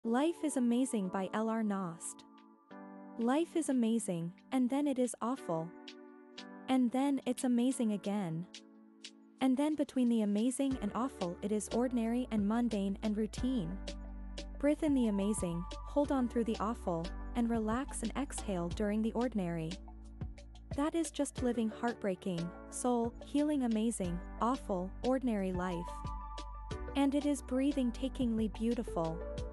Life is Amazing by Knost. Life is amazing, and then it is awful. And then it's amazing again. And then between the amazing and awful it is ordinary and mundane and routine. Breathe in the amazing, hold on through the awful, and relax and exhale during the ordinary. That is just living heartbreaking, soul, healing amazing, awful, ordinary life. And it is breathtakingly beautiful.